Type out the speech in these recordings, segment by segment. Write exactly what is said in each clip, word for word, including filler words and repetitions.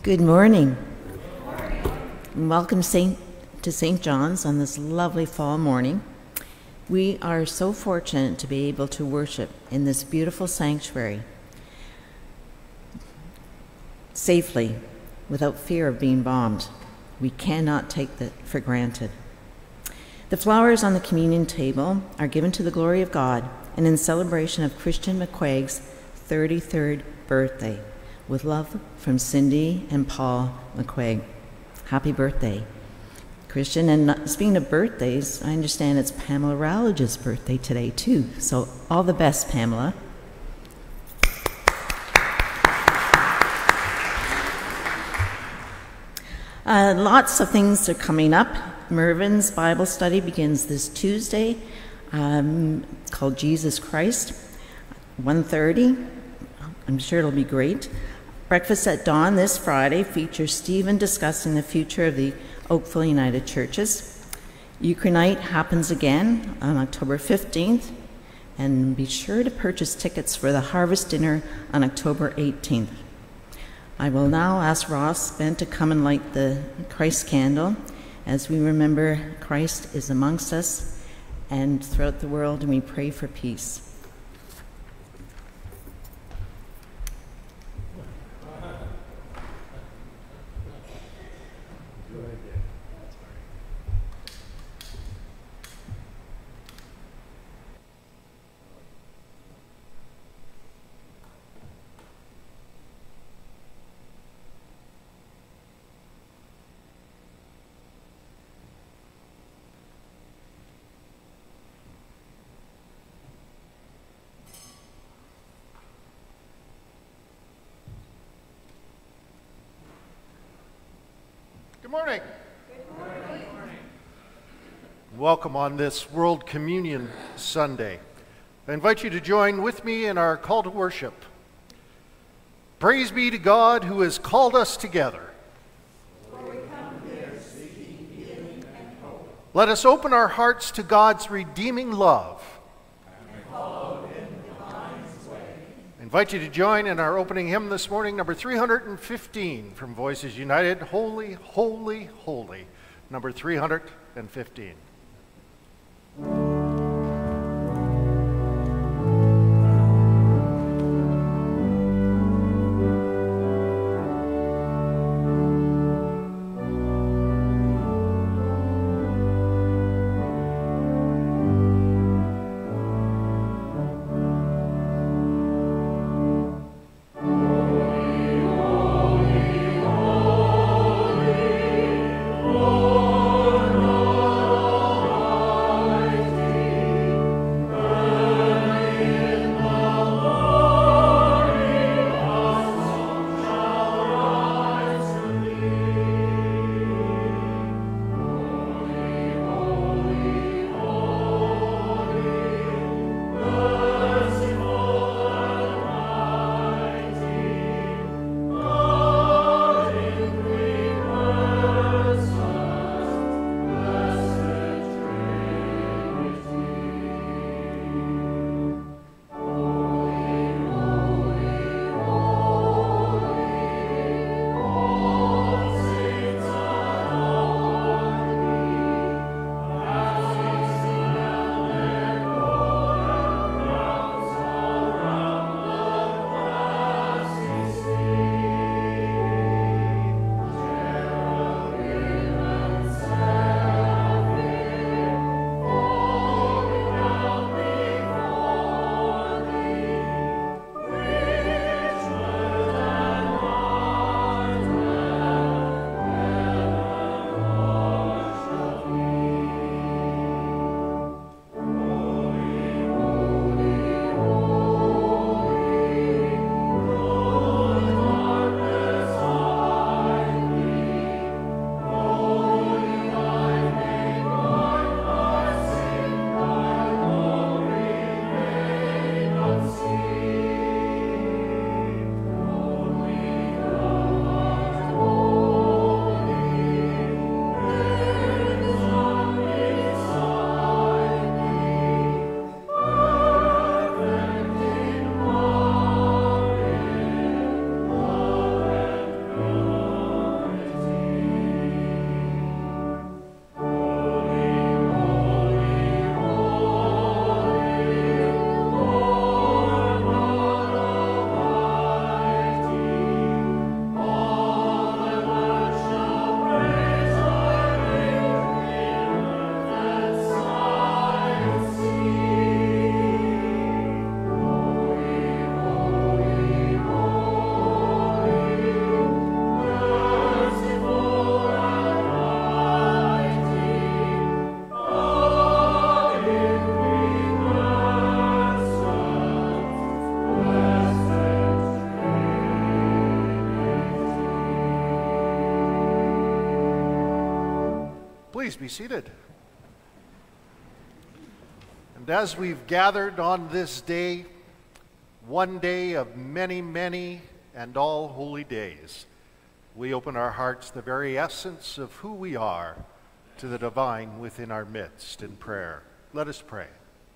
Good morning. And welcome Saint to Saint John's on this lovely fall morning. We are so fortunate to be able to worship in this beautiful sanctuary safely, without fear of being bombed. We cannot take that for granted. The flowers on the communion table are given to the glory of God and in celebration of Christian McQuaig's thirty-third birthday. With love from Cindy and Paul McQuaig. Happy birthday, Christian. And speaking of birthdays, I understand it's Pamela Rowledge's birthday today too. So all the best, Pamela. Uh, lots of things are coming up. Mervin's Bible study begins this Tuesday, um, called Jesus Christ, one thirty. I'm sure it'll be great. Breakfast at Dawn this Friday features Stephen discussing the future of the Oakville United Churches. Euchre happens again on October fifteenth, and be sure to purchase tickets for the Harvest Dinner on October eighteenth. I will now ask Ross Ben to come and light the Christ candle as we remember Christ is amongst us and throughout the world, and we pray for peace. Good morning. Good morning. Welcome on this World Communion Sunday. I invite you to join with me in our call to worship. Praise be to God who has called us together. For we come here seeking healing and hope. Let us open our hearts to God's redeeming love. And follow in divine's way. I invite you to join in our opening hymn this morning, number three hundred fifteen from Voices United, Holy, Holy, Holy, number three hundred fifteen. Holy, holy, Lord. Please be seated. And as we've gathered on this day, one day of many, many and all holy days, we open our hearts, the very essence of who we are, to the divine within our midst in prayer. Let us pray.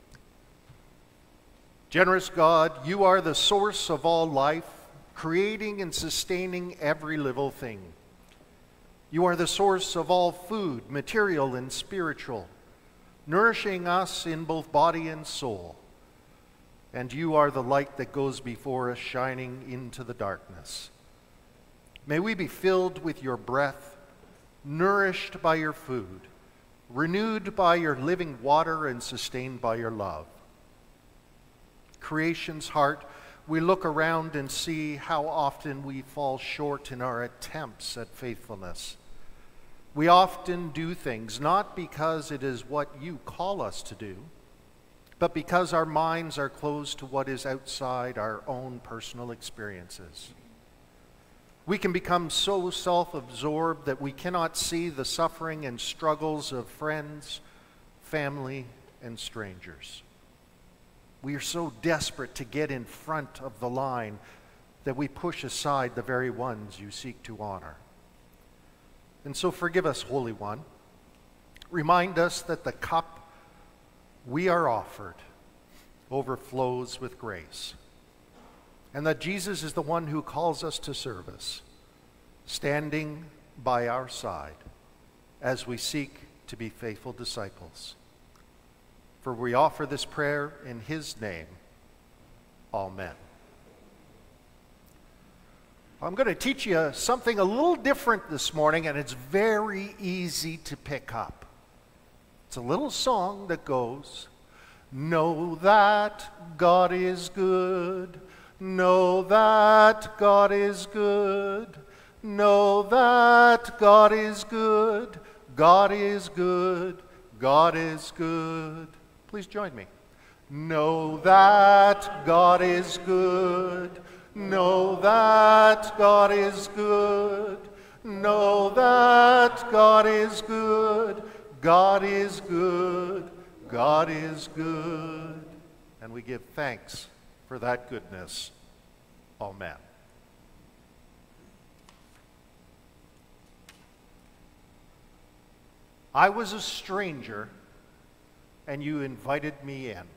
Generous God, you are the source of all life, creating and sustaining every living thing. You are the source of all food, material and spiritual, nourishing us in both body and soul. And you are the light that goes before us, shining into the darkness. May we be filled with your breath, nourished by your food, renewed by your living water, and sustained by your love. Creation's heart, we look around and see how often we fall short in our attempts at faithfulness. We often do things not because it is what you call us to do, but because our minds are closed to what is outside our own personal experiences. We can become so self-absorbed that we cannot see the suffering and struggles of friends, family, and strangers. We are so desperate to get in front of the line that we push aside the very ones you seek to honor. And so forgive us, Holy One. Remind us that the cup we are offered overflows with grace, and that Jesus is the one who calls us to service, standing by our side as we seek to be faithful disciples. For we offer this prayer in his name. Amen. I'm going to teach you something a little different this morning, and it's very easy to pick up. It's a little song that goes, "Know that God is good. Know that God is good. Know that God is good. God is good. God is good." Please join me. Know that God is good. Know that God is good. Know that God is good. God is good. God is good. And we give thanks for that goodness. Amen. I was a stranger, and you invited me in.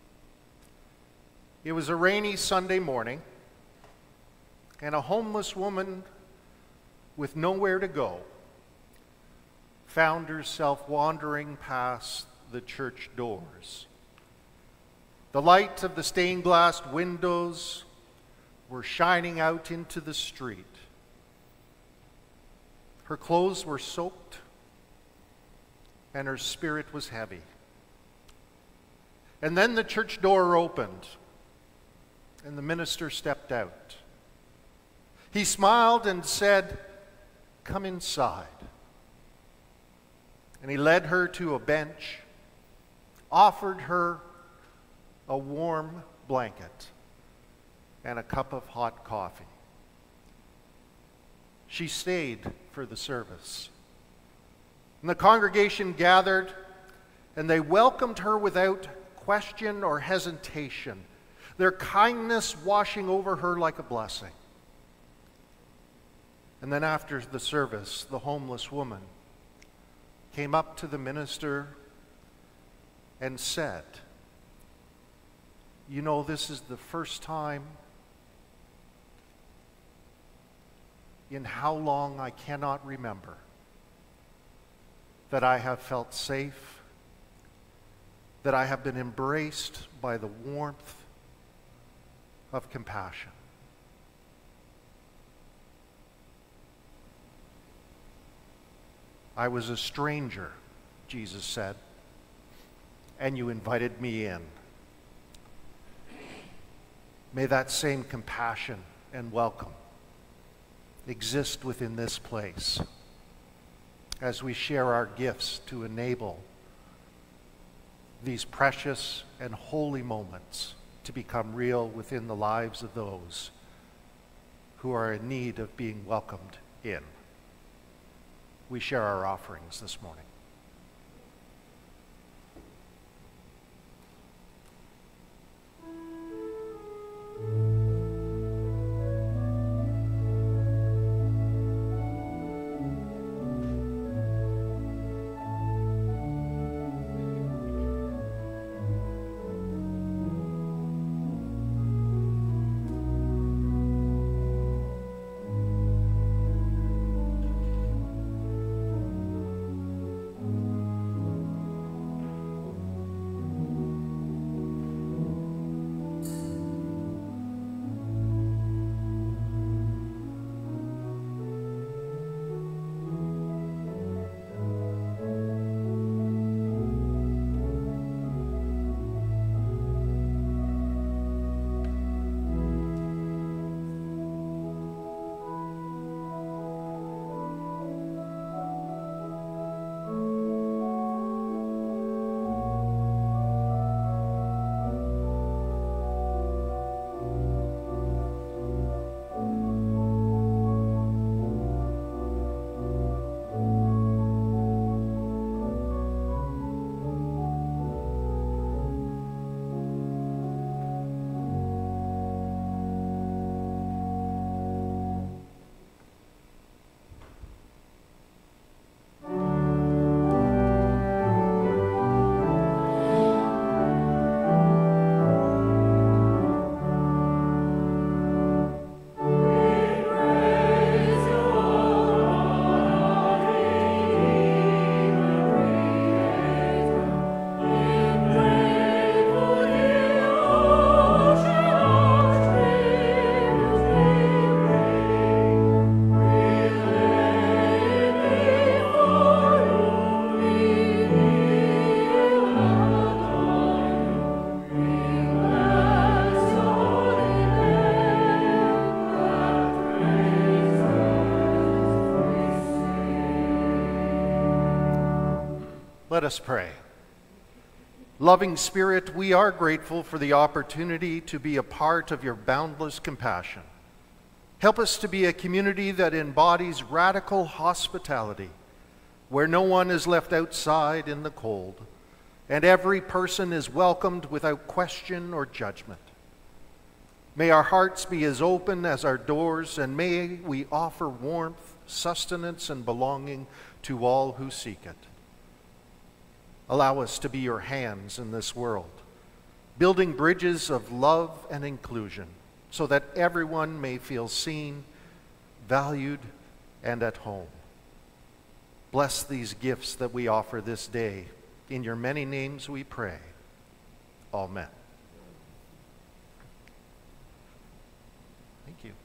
It was a rainy Sunday morning, and a homeless woman with nowhere to go found herself wandering past the church doors. The light of the stained glass windows were shining out into the street. Her clothes were soaked, and her spirit was heavy. And then the church door opened, and the minister stepped out. He smiled and said, "Come inside." And he led her to a bench, offered her a warm blanket and a cup of hot coffee. She stayed for the service. And the congregation gathered, and they welcomed her without question or hesitation, their kindness washing over her like a blessing. And then after the service, the homeless woman came up to the minister and said, "You know, this is the first time in how long I cannot remember that I have felt safe, that I have been embraced by the warmth of compassion." "I was a stranger," Jesus said, "and you invited me in." May that same compassion and welcome exist within this place as we share our gifts to enable these precious and holy moments to become real within the lives of those who are in need of being welcomed in. We share our offerings this morning. Let us pray. Loving Spirit, we are grateful for the opportunity to be a part of your boundless compassion. Help us to be a community that embodies radical hospitality, where no one is left outside in the cold, and every person is welcomed without question or judgment. May our hearts be as open as our doors, and may we offer warmth, sustenance, and belonging to all who seek it. Allow us to be your hands in this world, building bridges of love and inclusion so that everyone may feel seen, valued, and at home. Bless these gifts that we offer this day. In your many names we pray. Amen. Thank you.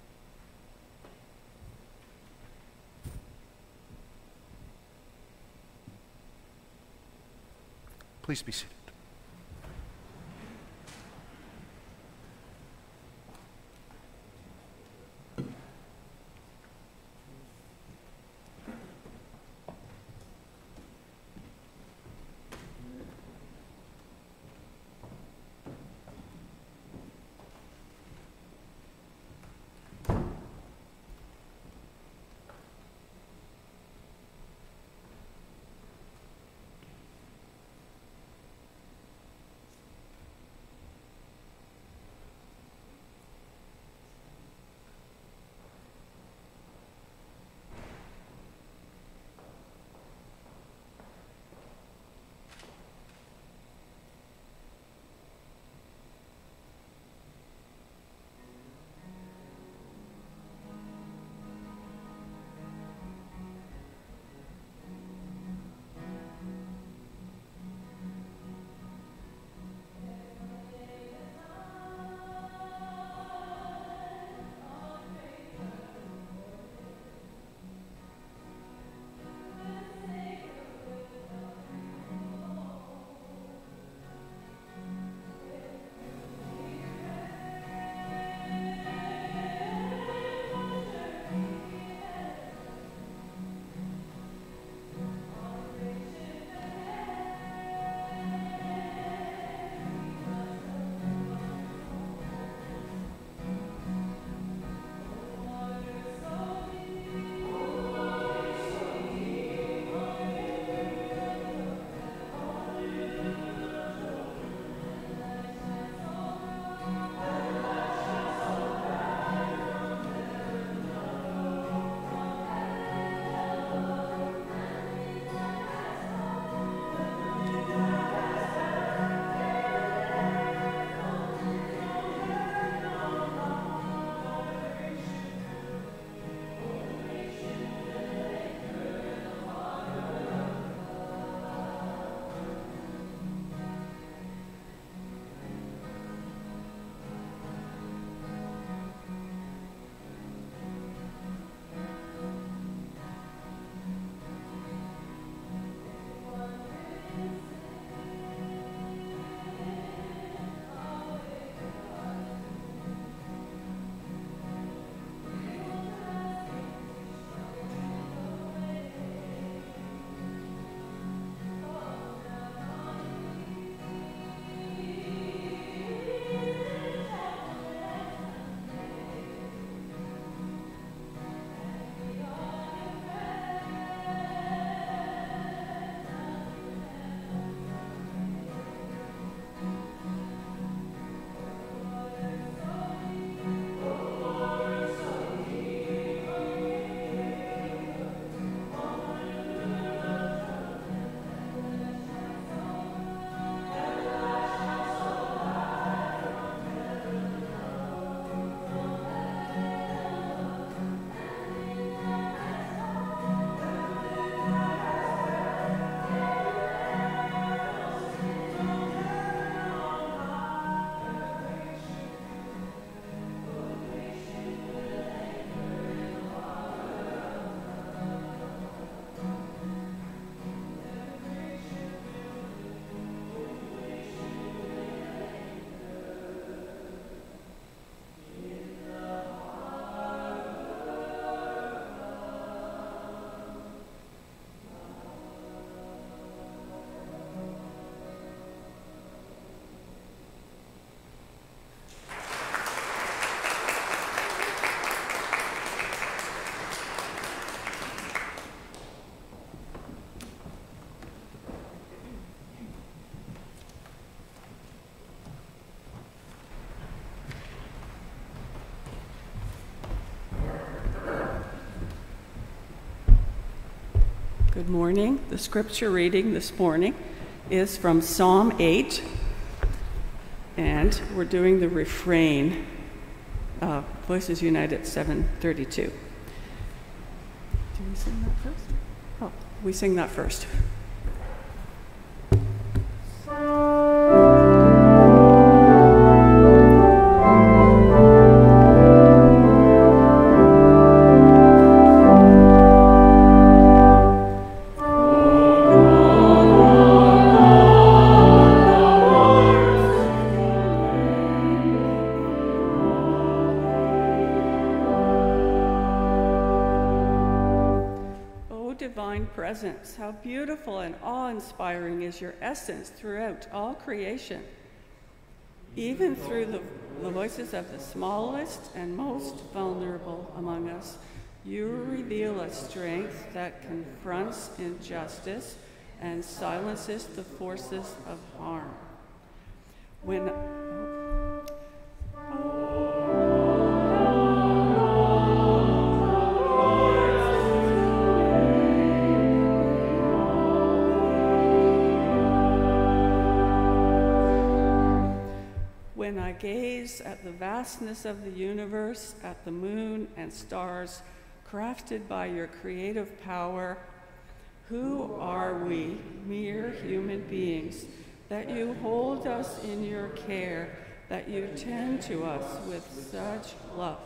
Please be seated. Good morning. The scripture reading this morning is from Psalm eight, and we're doing the refrain, uh, Voices United seven thirty-two. Do we sing that first? Oh, we sing that first. How beautiful and awe-inspiring is your essence throughout all creation. Even through the, the voices of the smallest and most vulnerable among us, you reveal a strength that confronts injustice and silences the forces of harm. When When I gaze at the vastness of the universe, at the moon and stars crafted by your creative power, who are we, mere human beings, that you hold us in your care, that you tend to us with such love?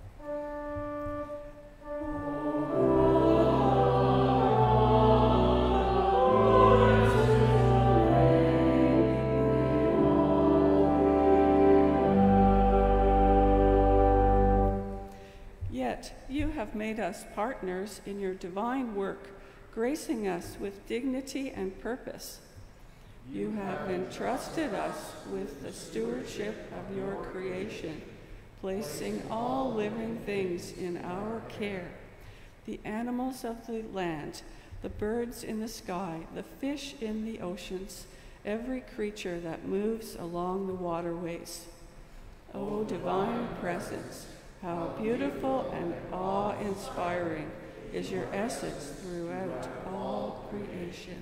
You have made us partners in your divine work, gracing us with dignity and purpose. You have entrusted us with the stewardship of your creation, placing all living things in our care, the animals of the land, the birds in the sky, the fish in the oceans, every creature that moves along the waterways. O divine presence, how beautiful and awe-inspiring is your essence throughout all creation.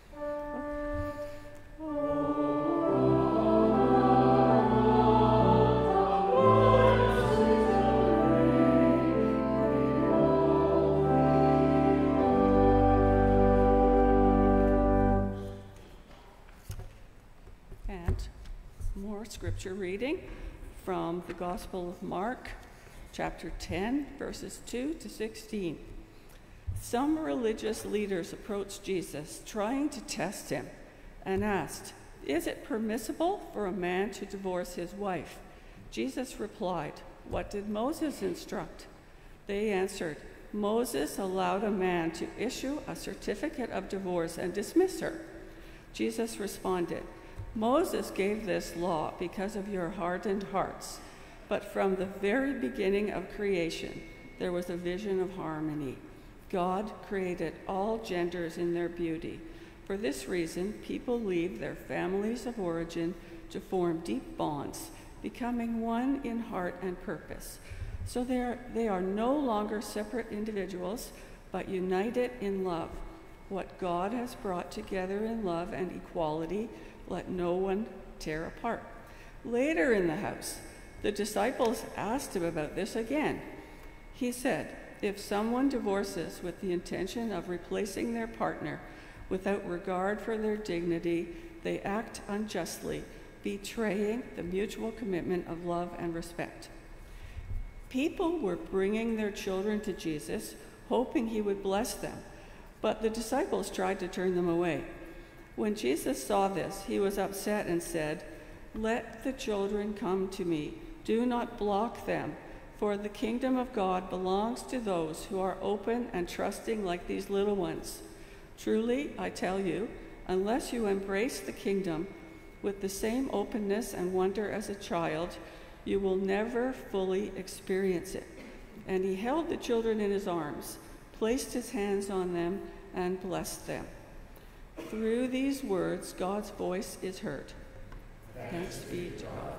And more scripture reading from the Gospel of Mark, chapter ten, verses two to sixteen. Some religious leaders approached Jesus, trying to test him, and asked, "Is it permissible for a man to divorce his wife?" Jesus replied, "What did Moses instruct?" They answered, "Moses allowed a man to issue a certificate of divorce and dismiss her." Jesus responded, "Moses gave this law because of your hardened hearts. But from the very beginning of creation, there was a vision of harmony. God created all genders in their beauty. For this reason, people leave their families of origin to form deep bonds, becoming one in heart and purpose. So they are, they are no longer separate individuals, but united in love. What God has brought together in love and equality, let no one tear apart." Later in the house, the disciples asked him about this again. He said, "If someone divorces with the intention of replacing their partner without regard for their dignity, they act unjustly, betraying the mutual commitment of love and respect." People were bringing their children to Jesus, hoping he would bless them, but the disciples tried to turn them away. When Jesus saw this, he was upset and said, "Let the children come to me. Do not block them, for the kingdom of God belongs to those who are open and trusting like these little ones. Truly, I tell you, unless you embrace the kingdom with the same openness and wonder as a child, you will never fully experience it." And he held the children in his arms, placed his hands on them, and blessed them. Through these words, God's voice is heard. Thanks be to God.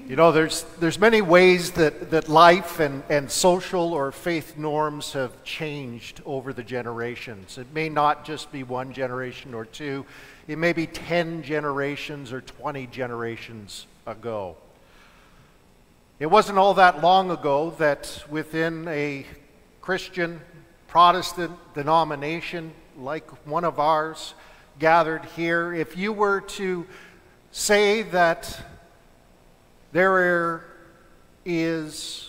You know, there's, there's many ways that, that life and, and social or faith norms have changed over the generations. It may not just be one generation or two. It may be ten generations or twenty generations ago. It wasn't all that long ago that within a Christian Protestant denomination like one of ours gathered here, if you were to say that there is,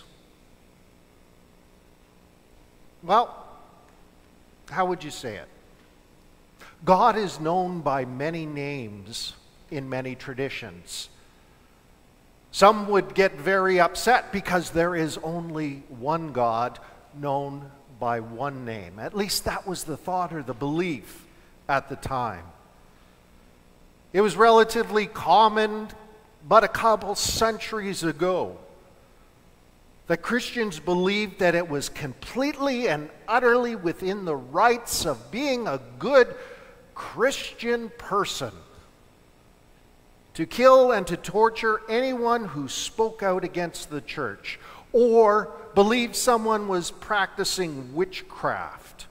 well, how would you say it? God is known by many names in many traditions. Some would get very upset because there is only one God known by one name. At least that was the thought or the belief at the time. It was relatively common but a couple centuries ago that Christians believed that it was completely and utterly within the rights of being a good Christian person to kill and to torture anyone who spoke out against the church or believed someone was practicing witchcraft.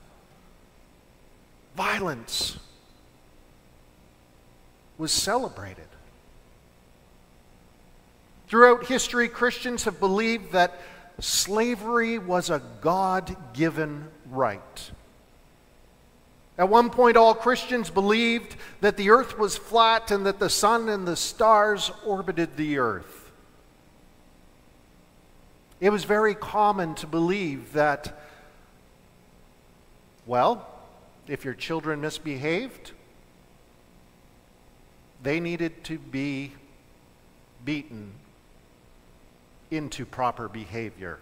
Violence was celebrated. Throughout history, Christians have believed that slavery was a God-given right. At one point, all Christians believed that the earth was flat and that the sun and the stars orbited the earth. It was very common to believe that, well, if your children misbehaved, they needed to be beaten into proper behavior.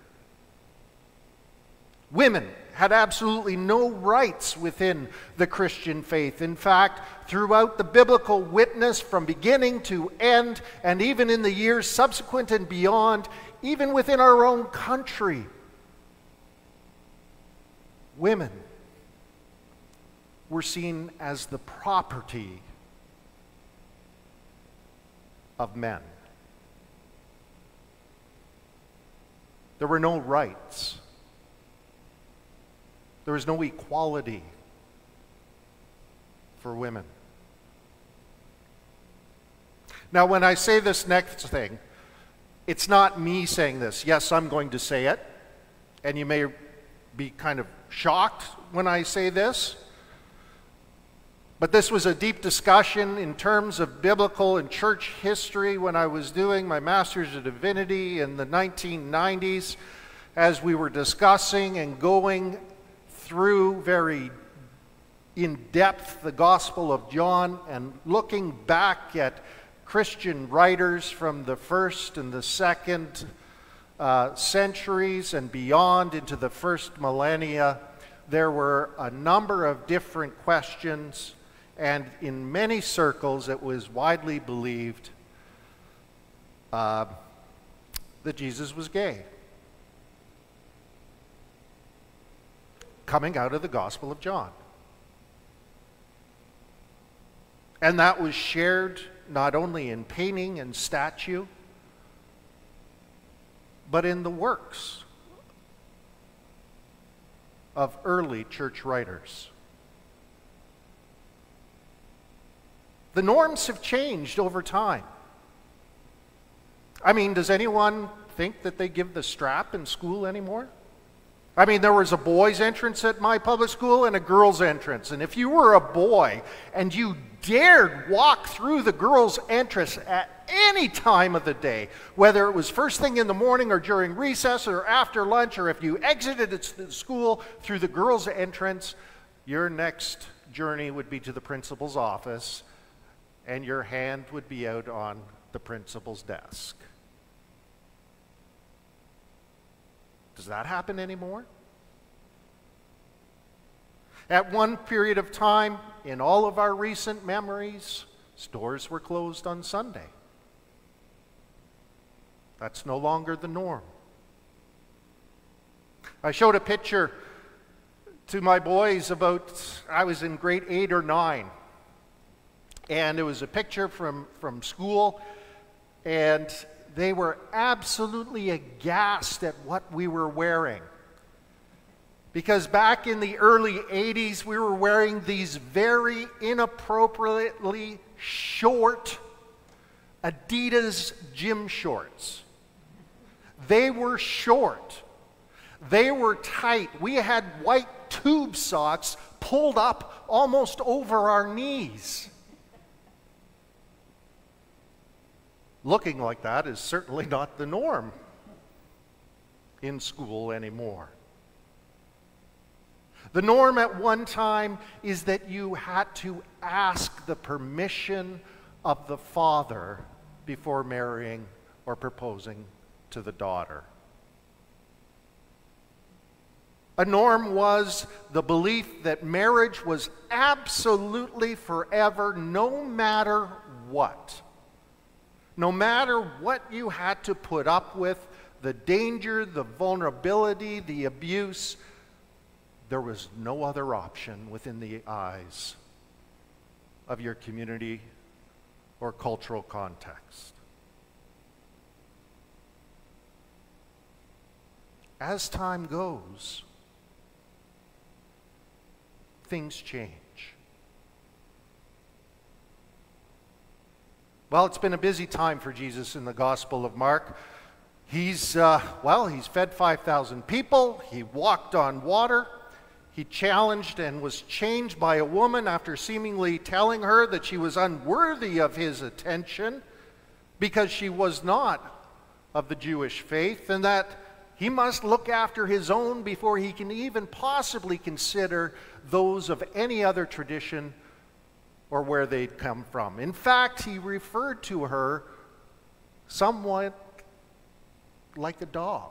Women had absolutely no rights within the Christian faith. In fact, throughout the biblical witness from beginning to end, and even in the years subsequent and beyond, even within our own country, women were seen as the property of men. There were no rights. There was no equality for women. Now, when I say this next thing, it's not me saying this. Yes, I'm going to say it, and you may be kind of shocked when I say this. But this was a deep discussion in terms of biblical and church history when I was doing my Master's of Divinity in the nineteen nineties, as we were discussing and going through very in depth the Gospel of John and looking back at Christian writers from the first and the second uh, centuries and beyond into the first millennia. There were a number of different questions. And in many circles, it was widely believed uh, that Jesus was gay. Coming out of the Gospel of John. And that was shared not only in painting and statue, but in the works of early church writers. The norms have changed over time. I mean, does anyone think that they give the strap in school anymore? I mean, there was a boys' entrance at my public school and a girls' entrance. And if you were a boy and you dared walk through the girls' entrance at any time of the day, whether it was first thing in the morning or during recess or after lunch, or if you exited the school through the girls' entrance, your next journey would be to the principal's office, and your hand would be out on the principal's desk. Does that happen anymore? At one period of time, in all of our recent memories, stores were closed on Sunday. That's no longer the norm. I showed a picture to my boys about, I was in grade eight or nine. And it was a picture from, from school, and they were absolutely aghast at what we were wearing. Because back in the early eighties, we were wearing these very inappropriately short Adidas gym shorts. They were short. They were tight. We had white tube socks pulled up almost over our knees. Looking like that is certainly not the norm in school anymore. The norm at one time is that you had to ask the permission of the father before marrying or proposing to the daughter. A norm was the belief that marriage was absolutely forever, no matter what. No matter what you had to put up with, the danger, the vulnerability, the abuse, there was no other option within the eyes of your community or cultural context. As time goes, things change. Well, it's been a busy time for Jesus in the Gospel of Mark. He's, uh, well, he's fed five thousand people. He walked on water. He challenged and was changed by a woman after seemingly telling her that she was unworthy of his attention because she was not of the Jewish faith, and that he must look after his own before he can even possibly consider those of any other tradition or where they'd come from. In fact, he referred to her somewhat like a dog.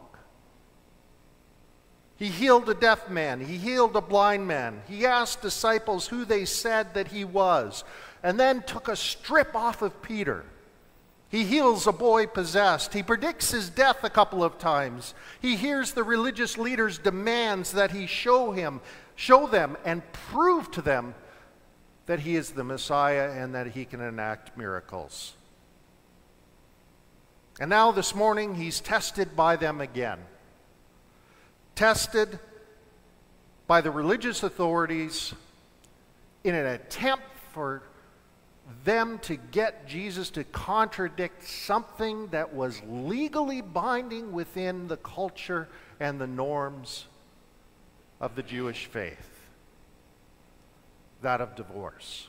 He healed a deaf man. He healed a blind man. He asked disciples who they said that he was, and then took a strip off of Peter. He heals a boy possessed. He predicts his death a couple of times. He hears the religious leaders' demands that he show him, show them and prove to them that he is the Messiah and that he can enact miracles. And now this morning he's tested by them again. Tested by the religious authorities in an attempt for them to get Jesus to contradict something that was legally binding within the culture and the norms of the Jewish faith, that of divorce.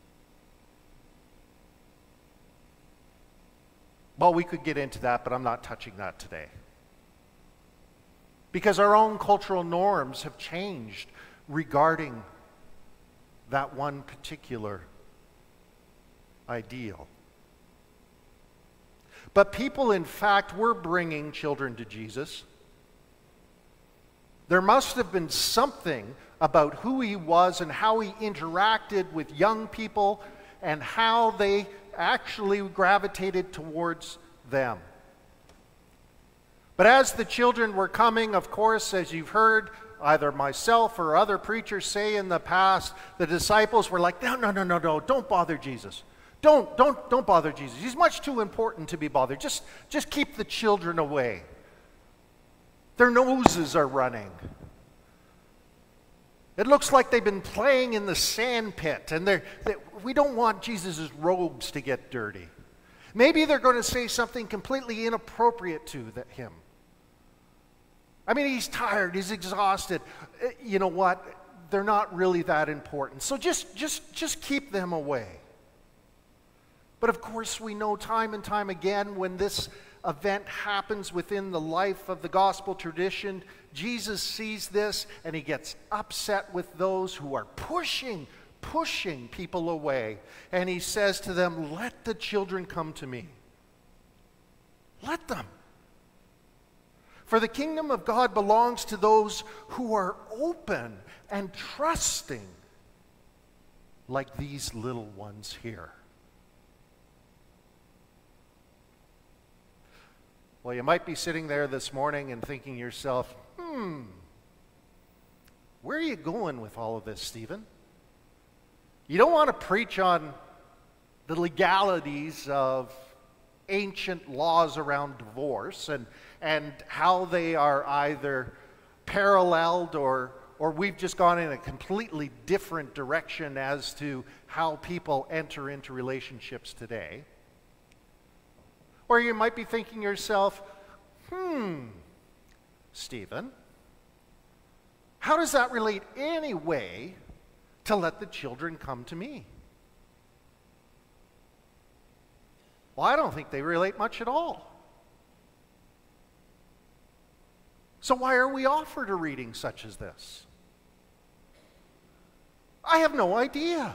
Well, we could get into that, but I'm not touching that today. Because our own cultural norms have changed regarding that one particular ideal. But people, in fact, were bringing children to Jesus. There must have been something about who he was and how he interacted with young people and how they actually gravitated towards them. But as the children were coming, of course, as you've heard either myself or other preachers say in the past, the disciples were like, no, no, no, no, no, don't bother Jesus. Don't, don't, don't bother Jesus. He's much too important to be bothered. Just, just keep the children away. Their noses are running. It looks like they've been playing in the sand pit, and they're, they, we don't want Jesus' robes to get dirty. Maybe they're going to say something completely inappropriate to the, him. I mean, he's tired, he's exhausted. You know what? They're not really that important. So just, just, just keep them away. But of course, we know time and time again when this event happens within the life of the gospel tradition, Jesus sees this and he gets upset with those who are pushing, pushing people away. And he says to them, let the children come to me. Let them. For the kingdom of God belongs to those who are open and trusting, like these little ones here. Well, you might be sitting there this morning and thinking to yourself, hmm, where are you going with all of this, Stephen? You don't want to preach on the legalities of ancient laws around divorce and, and how they are either paralleled or, or we've just gone in a completely different direction as to how people enter into relationships today. Or you might be thinking to yourself, hmm, Stephen, how does that relate anyway to let the children come to me? Well, I don't think they relate much at all. So why are we offered a reading such as this? I have no idea.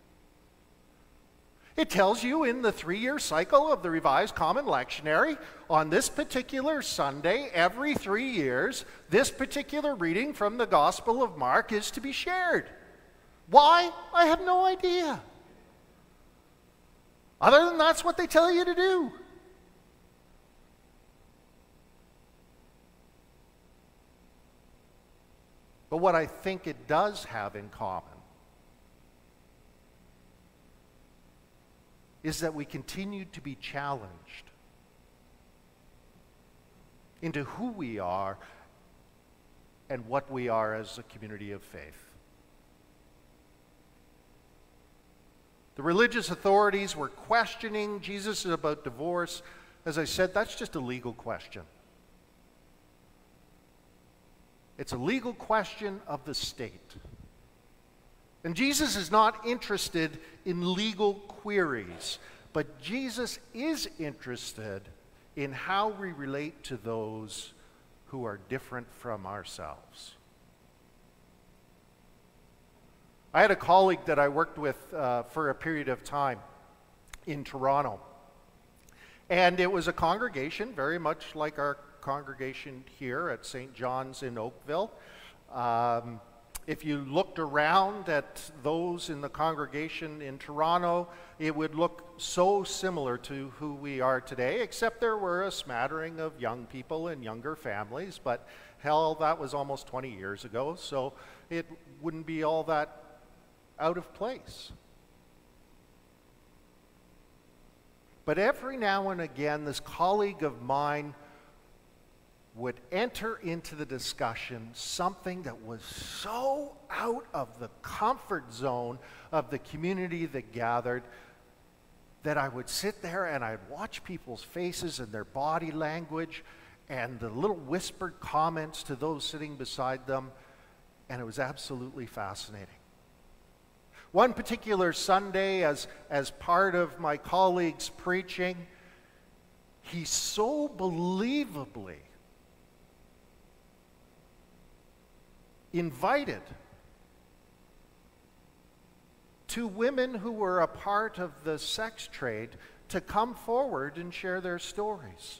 It tells you in the three-year cycle of the Revised Common Lectionary, on this particular Sunday, every three years, this particular reading from the Gospel of Mark is to be shared. Why? I have no idea. Other than that's what they tell you to do. But what I think it does have in common is that we continue to be challenged into who we are and what we are as a community of faith. The religious authorities were questioning Jesus about divorce. As I said, that's just a legal question. It's a legal question of the state. And Jesus is not interested in legal queries, but Jesus is interested in how we relate to those who are different from ourselves. I had a colleague that I worked with uh, for a period of time in Toronto. And it was a congregation very much like our congregation here at Saint John's in Oakville. Um, if you looked around at those in the congregation in Toronto, it would look so similar to who we are today, except there were a smattering of young people and younger families. But hell, that was almost twenty years ago, so it wouldn't be all that out of place. But every now and again, this colleague of mine would enter into the discussion something that was so out of the comfort zone of the community that gathered that I would sit there and I'd watch people's faces and their body language and the little whispered comments to those sitting beside them, and it was absolutely fascinating. One particular Sunday, as, as part of my colleague's preaching, he so believably invited two women who were a part of the sex trade to come forward and share their stories.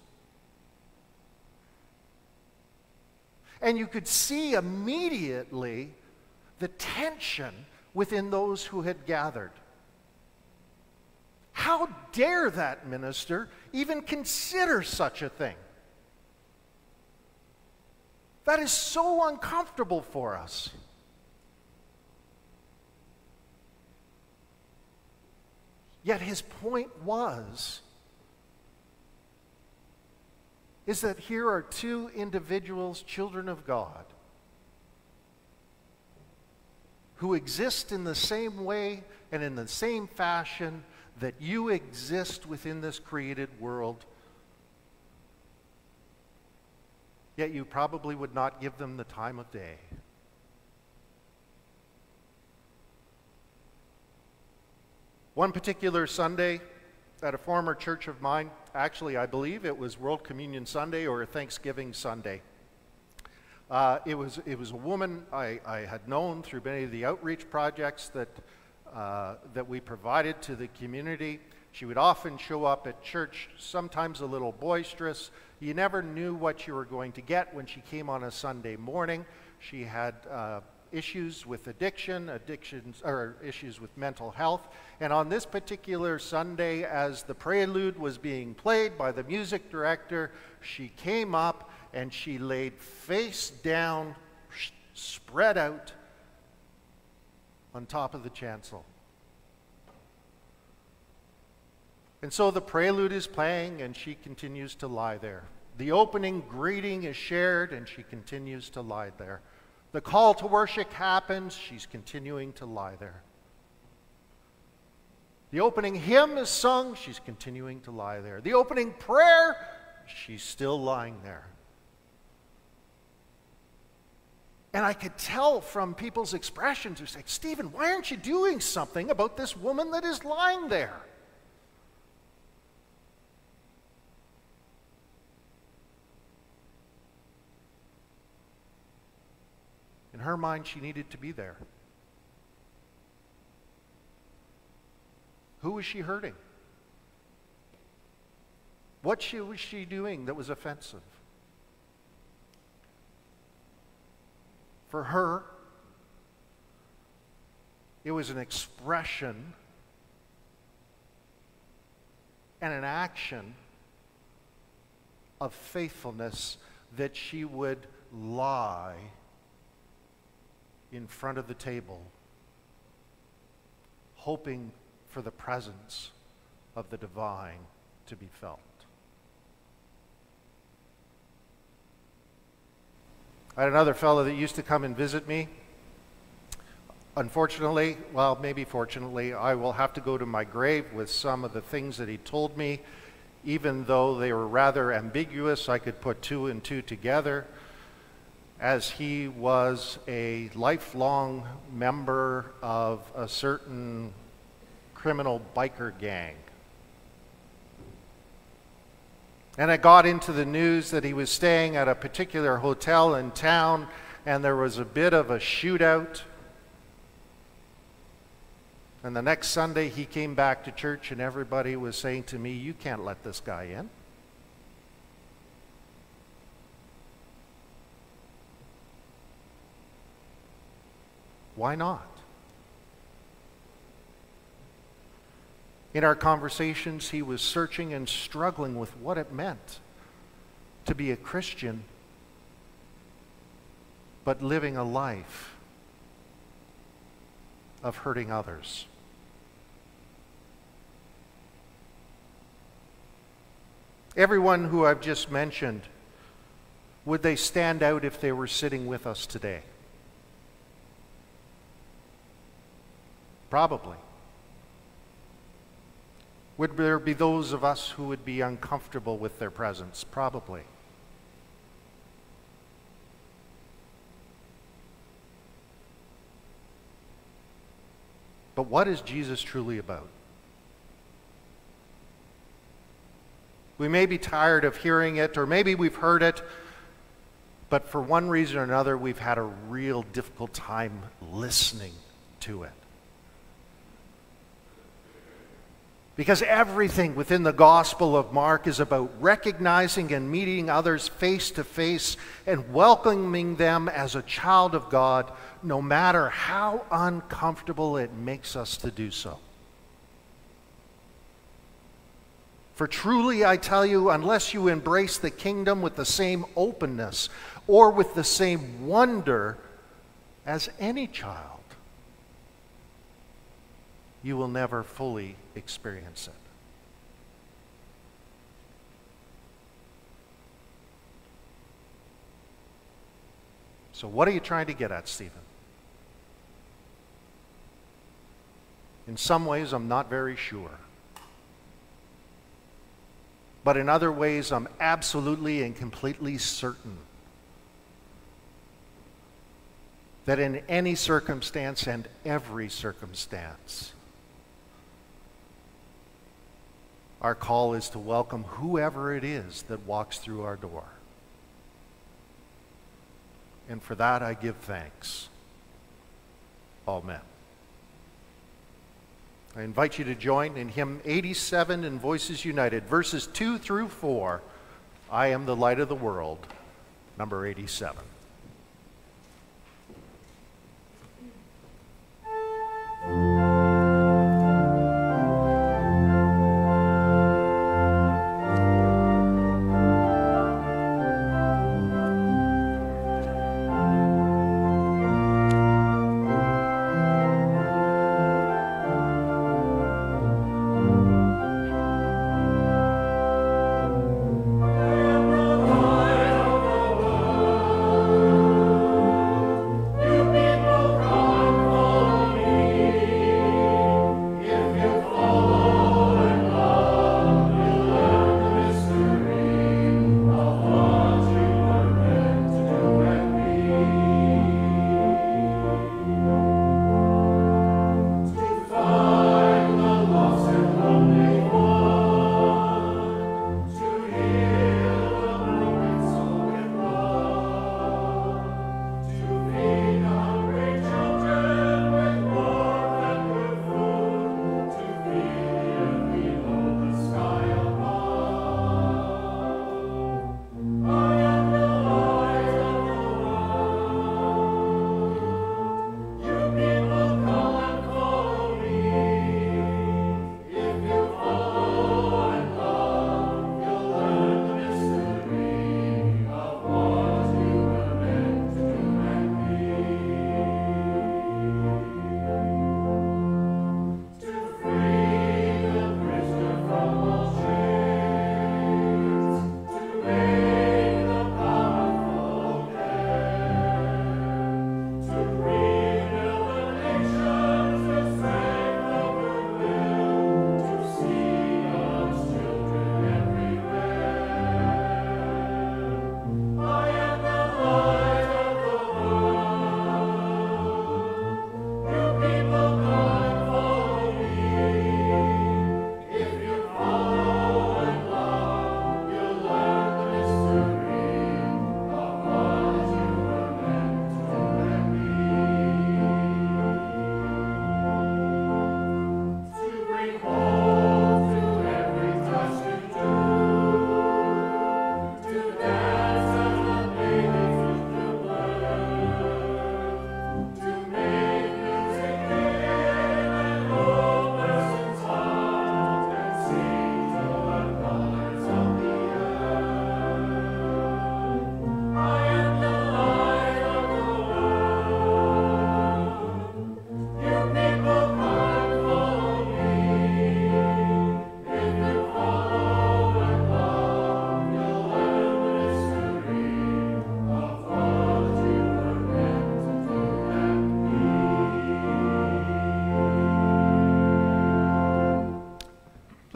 And you could see immediately the tension within those who had gathered. How dare that minister even consider such a thing? That is so uncomfortable for us. Yet his point was, is that here are two individuals, children of God, who exist in the same way and in the same fashion that you exist within this created world. Yet you probably would not give them the time of day. One particular Sunday at a former church of mine, actually I believe it was World Communion Sunday or Thanksgiving Sunday. Uh, it was it was a woman I, I had known through many of the outreach projects that uh, that we provided to the community. She would often show up at church, sometimes a little boisterous. You never knew what you were going to get when she came on a Sunday morning. She had uh, issues with addiction, addictions, or issues with mental health. And on this particular Sunday, as the prelude was being played by the music director, she came up and she laid face down, spread out on top of the chancel. And so the prelude is playing, and she continues to lie there. The opening greeting is shared, and she continues to lie there. The call to worship happens, she's continuing to lie there. The opening hymn is sung, she's continuing to lie there. The opening prayer, she's still lying there. And I could tell from people's expressions who say, Stephen, why aren't you doing something about this woman that is lying there? In her mind, she needed to be there. Who was she hurting? What she, was she doing that was offensive? For her, it was an expression and an action of faithfulness that she would lie in front of the table, hoping for the presence of the divine to be felt. I had another fellow that used to come and visit me. Unfortunately, well, maybe fortunately, I will have to go to my grave with some of the things that he told me. Even though they were rather ambiguous, I could put two and two together, as he was a lifelong member of a certain criminal biker gang. And it got into the news that he was staying at a particular hotel in town, and there was a bit of a shootout. And the next Sunday he came back to church, and everybody was saying to me, you can't let this guy in. Why not? In our conversations, he was searching and struggling with what it meant to be a Christian, but living a life of hurting others. Everyone who I've just mentioned, would they stand out if they were sitting with us today? Probably. Would there be those of us who would be uncomfortable with their presence? Probably. But what is Jesus truly about? We may be tired of hearing it, or maybe we've heard it, but for one reason or another, we've had a real difficult time listening to it. Because everything within the Gospel of Mark is about recognizing and meeting others face to face and welcoming them as a child of God, no matter how uncomfortable it makes us to do so. For truly, I tell you, unless you embrace the kingdom with the same openness or with the same wonder as any child, you will never fully experience it. So what are you trying to get at, Stephen? In some ways, I'm not very sure. But in other ways, I'm absolutely and completely certain that in any circumstance and every circumstance, our call is to welcome whoever it is that walks through our door. And for that I give thanks. Amen. I invite you to join in hymn eighty-seven in Voices United, verses two through four, I Am the Light of the World, number eighty-seven.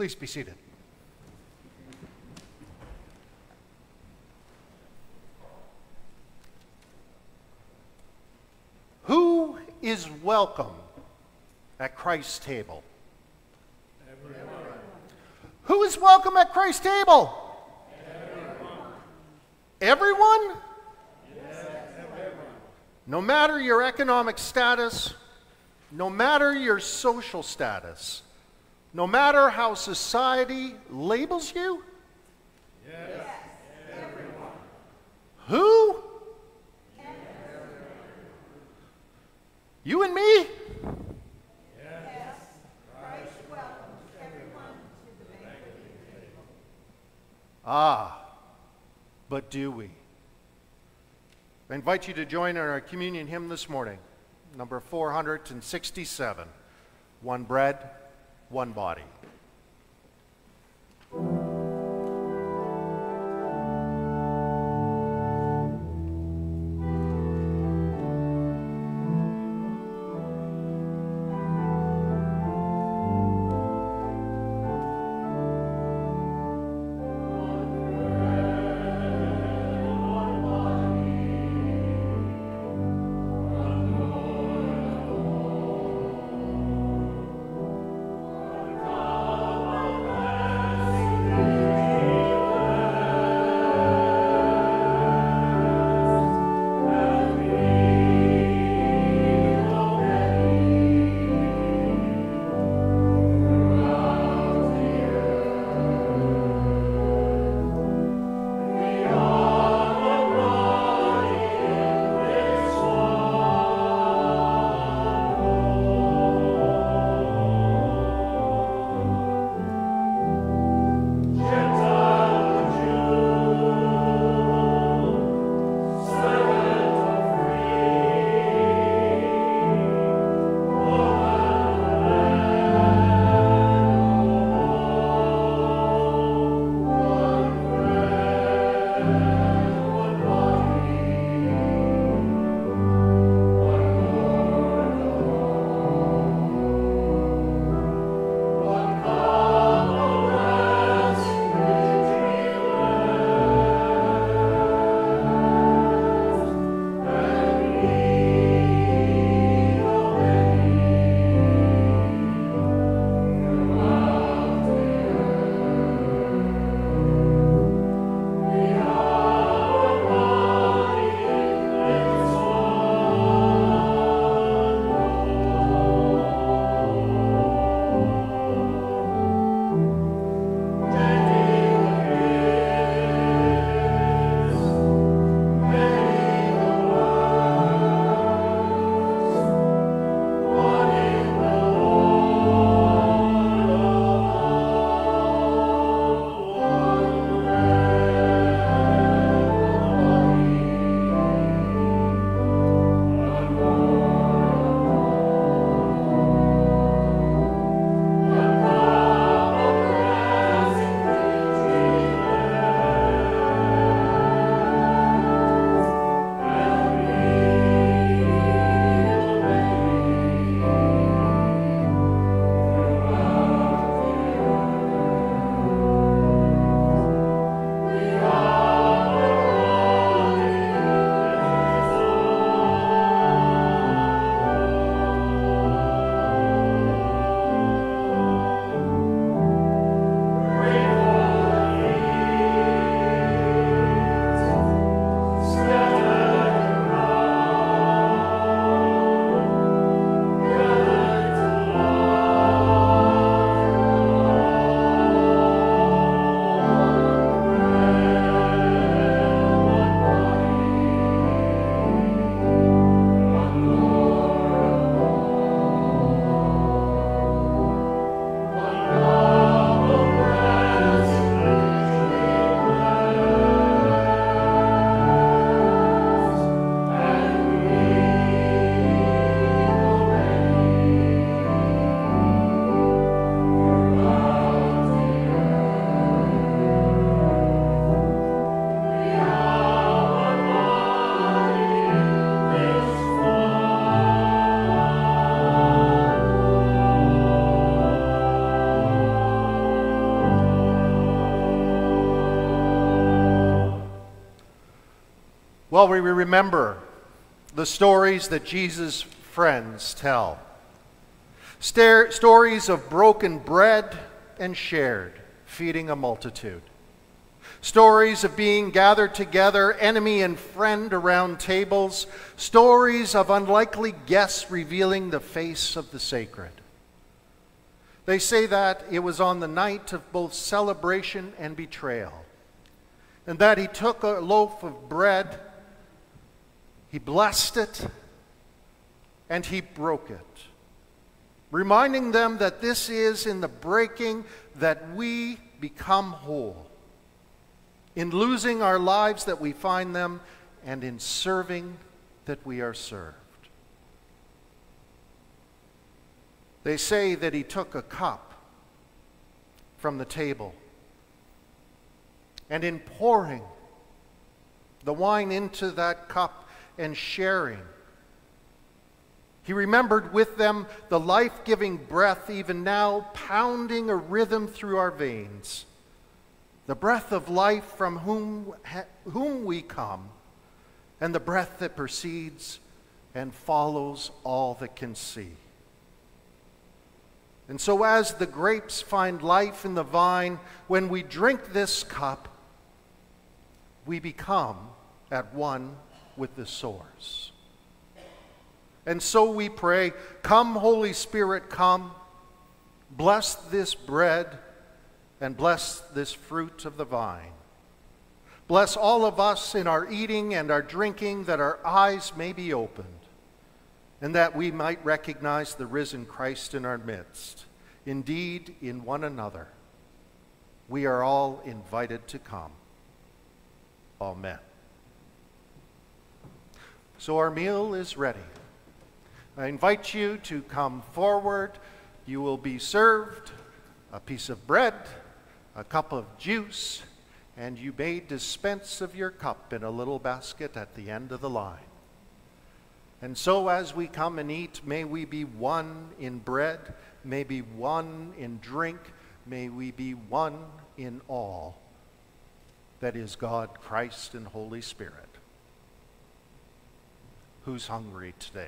Please be seated. Who is welcome at Christ's table? Everyone. Who is welcome at Christ's table? Everyone? Everyone? Yes, everyone. No matter your economic status, no matter your social status, no matter how society labels you? Yes, everyone. Who? You and me? Yes. Christ welcomes everyone to the banqueting table. Ah, but do we? I invite you to join in our communion hymn this morning, number four hundred sixty-seven, One Bread, One Body. One Well, we remember the stories that Jesus' friends tell. Star- stories of broken bread and shared, feeding a multitude. Stories of being gathered together, enemy and friend around tables. Stories of unlikely guests revealing the face of the sacred. They say that it was on the night of both celebration and betrayal, and that he took a loaf of bread, he blessed it, and he broke it, reminding them that this is in the breaking that we become whole, in losing our lives that we find them, and in serving that we are served. They say that he took a cup from the table, and in pouring the wine into that cup and sharing, he remembered with them the life-giving breath even now pounding a rhythm through our veins, the breath of life from whom, whom we come, and the breath that precedes and follows all that can see. And so as the grapes find life in the vine, when we drink this cup, we become at one with the source. And so we pray, come Holy Spirit, come, bless this bread and bless this fruit of the vine. Bless all of us in our eating and our drinking, that our eyes may be opened, and that we might recognize the risen Christ in our midst. Indeed, in one another, we are all invited to come. Amen. So our meal is ready. I invite you to come forward. You will be served a piece of bread, a cup of juice, and you may dispense of your cup in a little basket at the end of the line. And so as we come and eat, may we be one in bread, may be one in drink, may we be one in all. That is God, Christ, and Holy Spirit. Who's hungry today?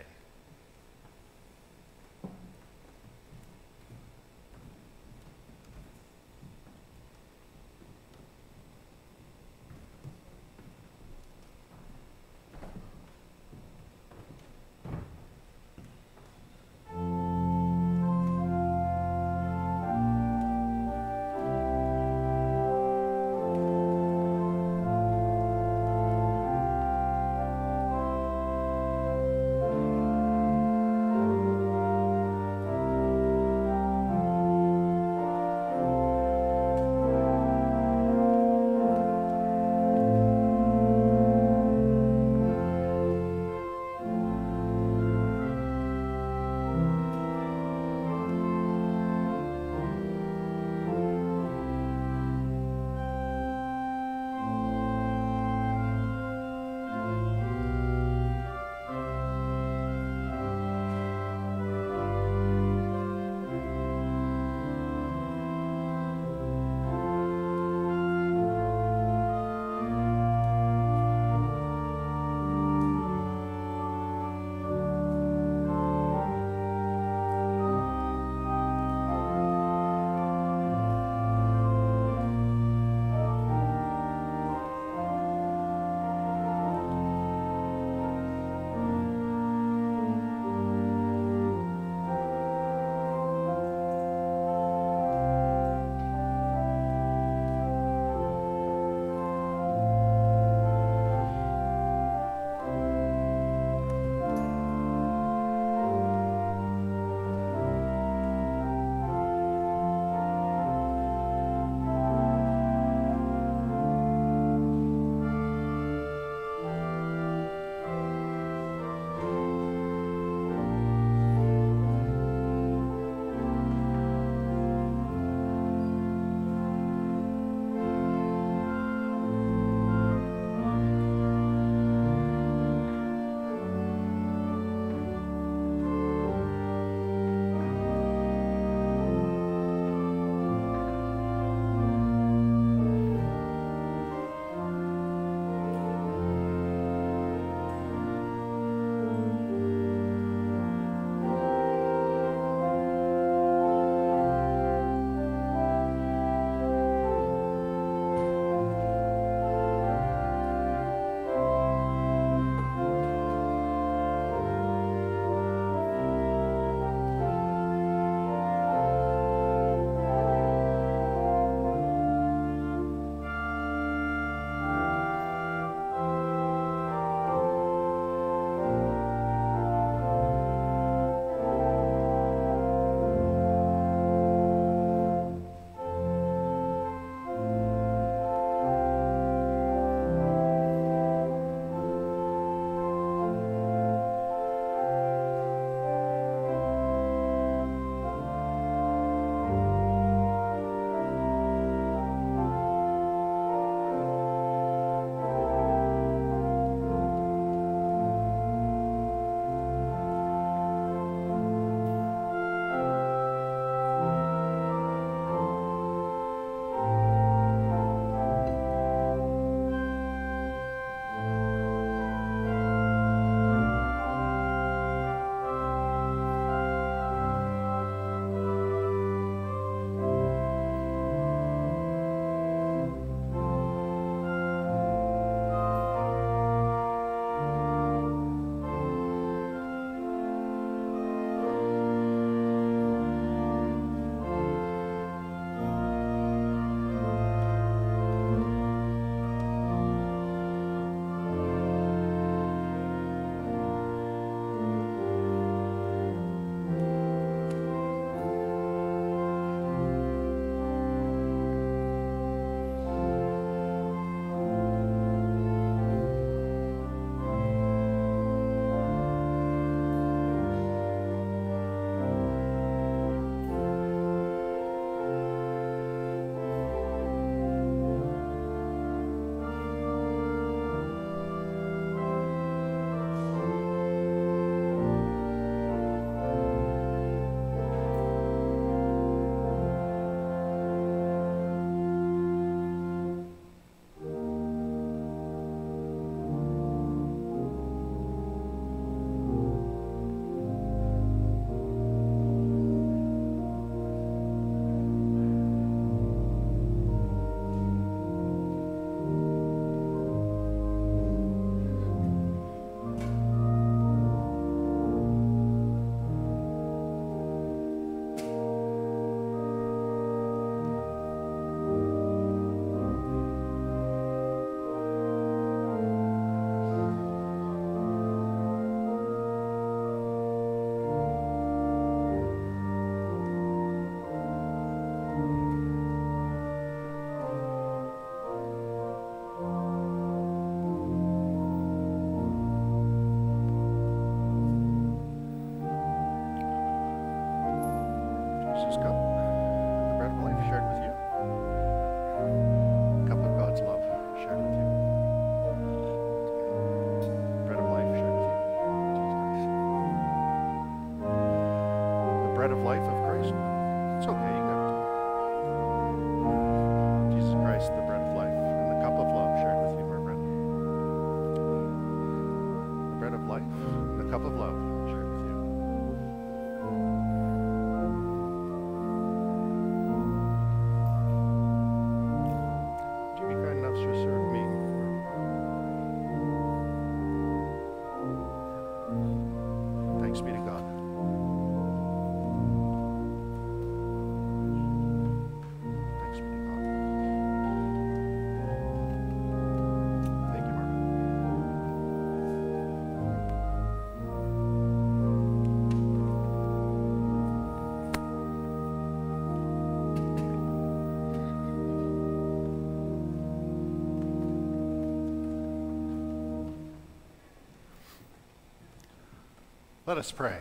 Let us pray.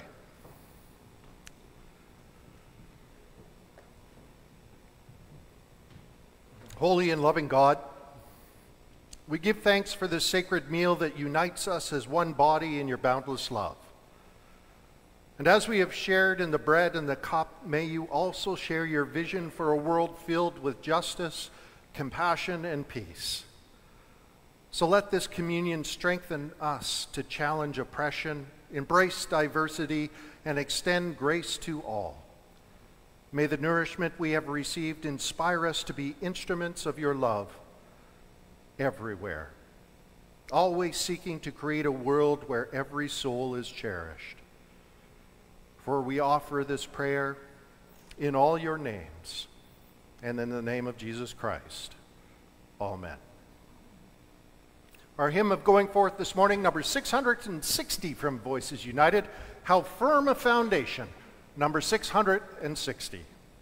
Holy and loving God, we give thanks for this sacred meal that unites us as one body in your boundless love. And as we have shared in the bread and the cup, may you also share your vision for a world filled with justice, compassion, and peace. So let this communion strengthen us to challenge oppression, embrace diversity, and extend grace to all. May the nourishment we have received inspire us to be instruments of your love everywhere, always seeking to create a world where every soul is cherished. For we offer this prayer in all your names and in the name of Jesus Christ. Amen. Our hymn of going forth this morning, number six hundred sixty from Voices United, How Firm a Foundation, number six hundred sixty.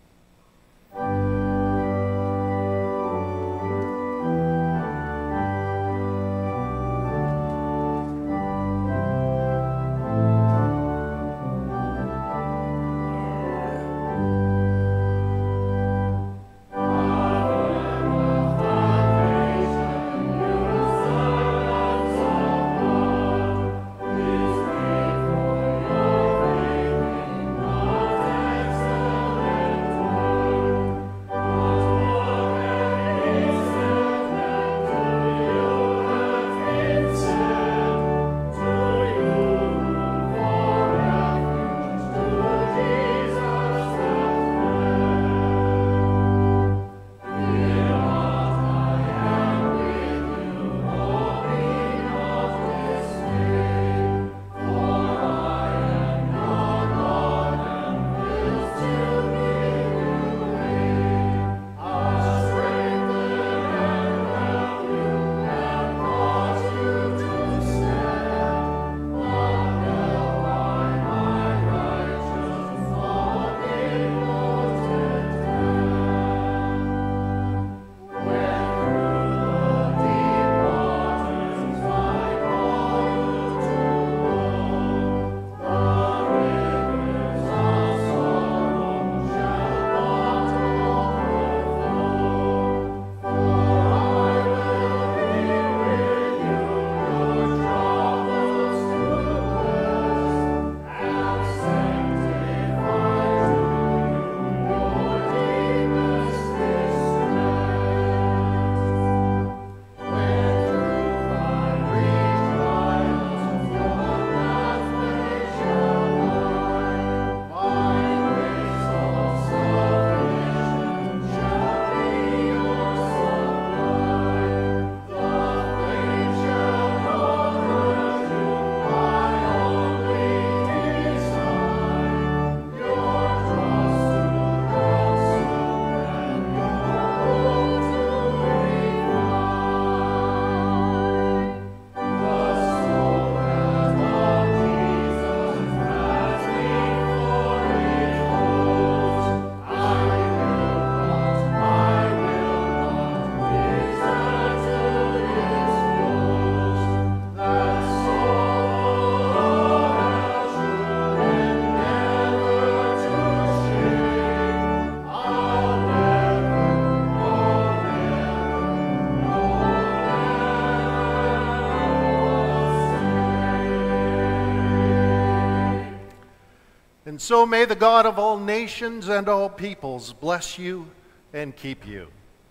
And so may the God of all nations and all peoples bless you and keep you.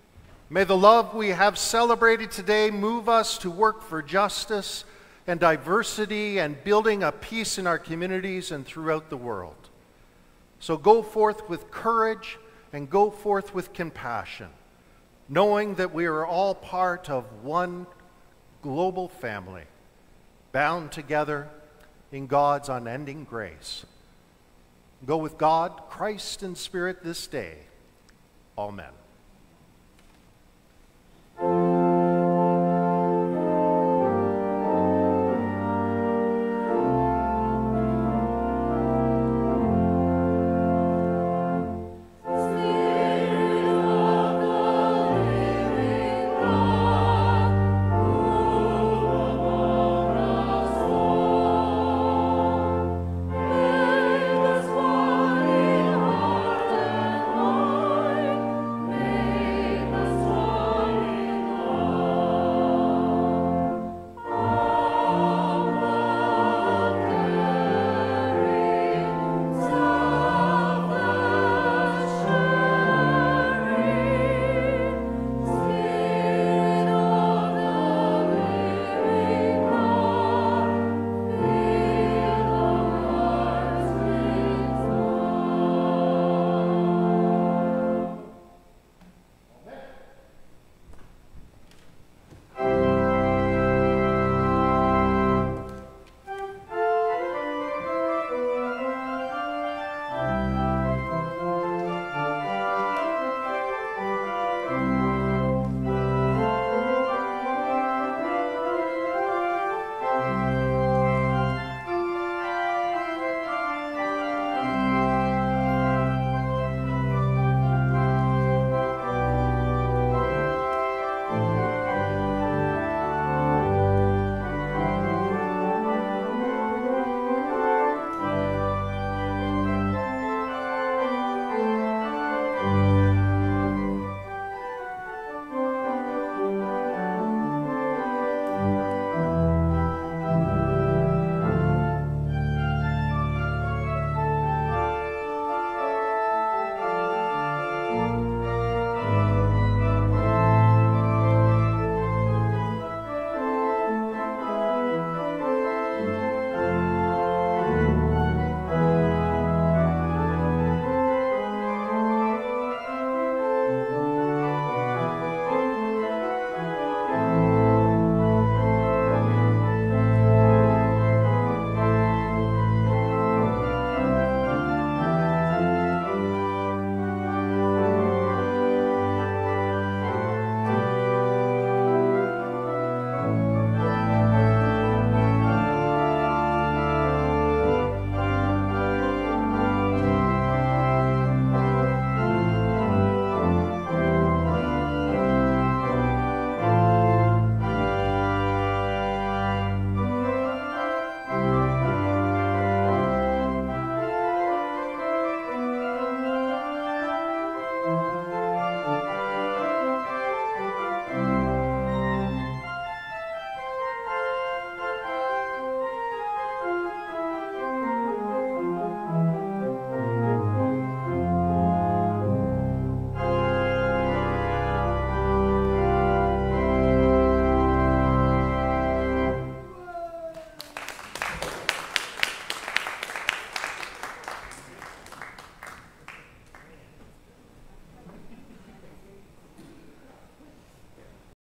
May the love we have celebrated today move us to work for justice and diversity and building a peace in our communities and throughout the world. So go forth with courage and go forth with compassion, knowing that we are all part of one global family, bound together in God's unending grace. Go with God, Christ, and Spirit this day. Amen.